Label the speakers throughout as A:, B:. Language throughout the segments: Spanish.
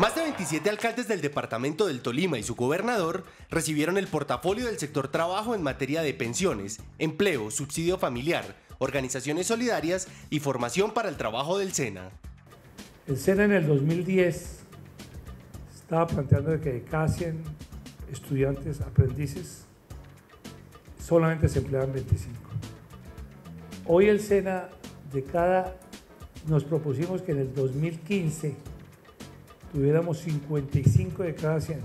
A: Más de 27 alcaldes del departamento del Tolima y su gobernador recibieron el portafolio del sector trabajo en materia de pensiones, empleo, subsidio familiar, organizaciones solidarias y formación para el trabajo del SENA.
B: El SENA en el 2010 estaba planteando que de cada 100 estudiantes, aprendices, solamente se empleaban 25. Hoy el SENA nos propusimos que en el 2015 tuviéramos 55 de cada 100.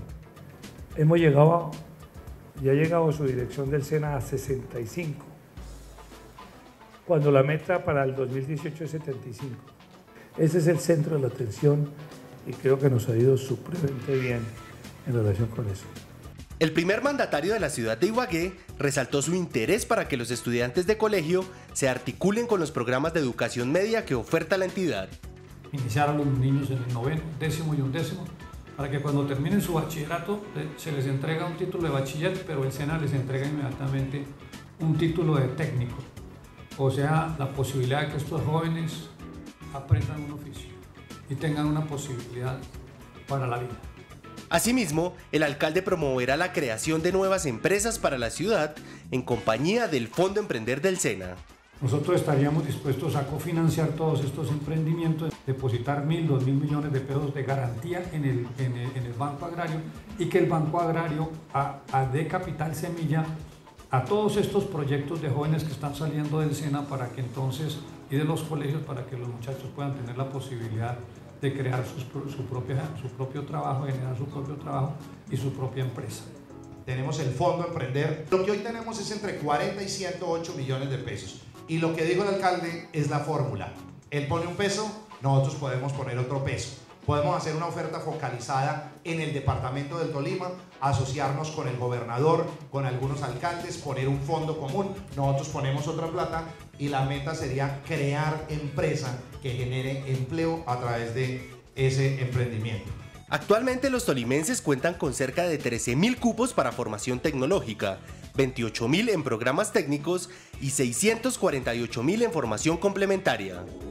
B: Ya ha llegado su dirección del SENA a 65, cuando la meta para el 2018 es 75. Ese es el centro de la atención y creo que nos ha ido supremamente bien en relación con eso.
A: El primer mandatario de la ciudad de Ibagué resaltó su interés para que los estudiantes de colegio se articulen con los programas de educación media que oferta la entidad.
C: Iniciar a los niños en el noveno, décimo y undécimo, para que cuando terminen su bachillerato se les entrega un título de bachiller, pero el SENA les entrega inmediatamente un título de técnico. O sea, la posibilidad de que estos jóvenes aprendan un oficio y tengan una posibilidad para la vida.
A: Asimismo, el alcalde promoverá la creación de nuevas empresas para la ciudad en compañía del Fondo Emprender del SENA.
C: Nosotros estaríamos dispuestos a cofinanciar todos estos emprendimientos, depositar 1.000, 2.000 millones de pesos de garantía en el Banco Agrario y que el Banco Agrario dé capital semilla a todos estos proyectos de jóvenes que están saliendo del SENA para que entonces, y de los colegios, para que los muchachos puedan tener la posibilidad de crear su propio trabajo, generar su propio trabajo y su propia empresa.
D: Tenemos el Fondo Emprender. Lo que hoy tenemos es entre 40 y 108 millones de pesos. Y lo que dijo el alcalde es la fórmula. Él pone un peso, nosotros podemos poner otro peso. Podemos hacer una oferta focalizada en el departamento del Tolima, asociarnos con el gobernador, con algunos alcaldes, poner un fondo común, nosotros ponemos otra plata y la meta sería crear empresa que genere empleo a través de ese emprendimiento.
A: Actualmente los tolimenses cuentan con cerca de 13.000 cupos para formación tecnológica, 28.000 en programas técnicos y 648.000 en formación complementaria.